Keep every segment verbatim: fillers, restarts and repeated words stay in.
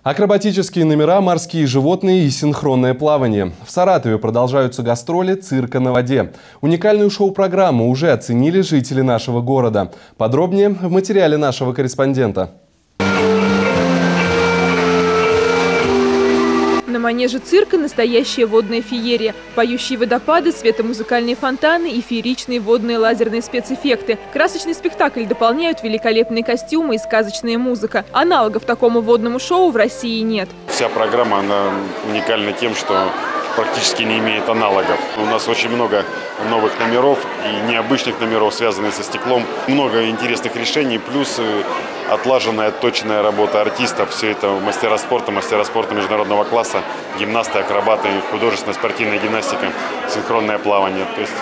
Акробатические номера, морские животные и синхронное плавание. В Саратове продолжаются гастроли «Цирка на воде». Уникальную шоу-программу уже оценили жители нашего города. Подробнее в материале нашего корреспондента. На манеже цирка настоящая водная феерия. Поющие водопады, светомузыкальные фонтаны и фееричные водные лазерные спецэффекты. Красочный спектакль дополняют великолепные костюмы и сказочная музыка. Аналогов такому водному шоу в России нет. Вся программа она уникальна тем, что практически не имеет аналогов. У нас очень много новых номеров и необычных номеров, связанных со стеклом. Много интересных решений, плюс отлаженная, точная работа артистов. Все это мастера спорта, мастера спорта международного класса, гимнасты, акробаты, художественная спортивная гимнастика, синхронное плавание. То есть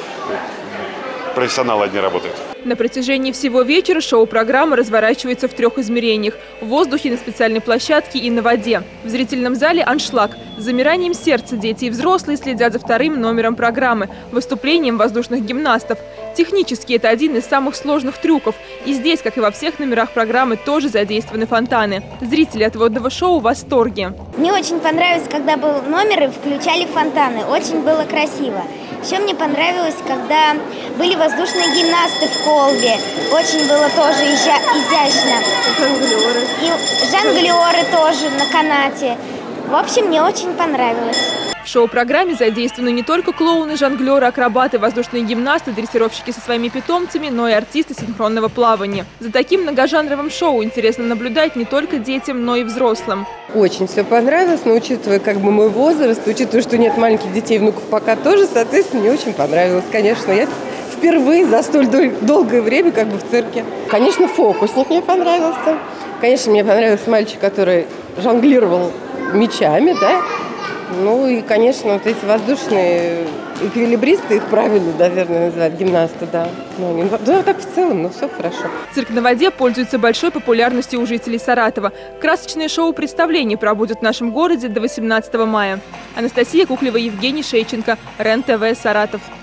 профессионалы одни работают. На протяжении всего вечера шоу-программа разворачивается в трех измерениях – в воздухе, на специальной площадке и на воде. В зрительном зале аншлаг. С замиранием сердца дети и взрослые следят за вторым номером программы – выступлением воздушных гимнастов. Технически это один из самых сложных трюков. И здесь, как и во всех номерах программы, тоже задействованы фонтаны. Зрители от водного шоу в восторге. Мне очень понравилось, когда был номер и включали фонтаны. Очень было красиво. Еще мне понравилось, когда были воздушные гимнасты в колбе. Очень было тоже изя изящно. Жонглеры. И жонглеры тоже на канате. В общем, мне очень понравилось. В шоу-программе задействованы не только клоуны, жонглеры, акробаты, воздушные гимнасты, дрессировщики со своими питомцами, но и артисты синхронного плавания. За таким многожанровым шоу интересно наблюдать не только детям, но и взрослым. Очень все понравилось, но учитывая как бы мой возраст, учитывая, что нет маленьких детей, внуков пока тоже, соответственно, мне очень понравилось. Конечно, я впервые за столь дол долгое время как бы в цирке. Конечно, фокусник мне понравился. Конечно, мне понравился мальчик, который жонглировал мячами, да. Ну и, конечно, вот эти воздушные эквилибристы, их правильно, наверное, называют, гимнасты, да. Ну, не, да, так в целом, но все хорошо. Цирк на воде пользуется большой популярностью у жителей Саратова. Красочные шоу-представления пробудут в нашем городе до восемнадцатого мая. Анастасия Куклева, Евгений Шейченко, РЕН-ТВ, Саратов.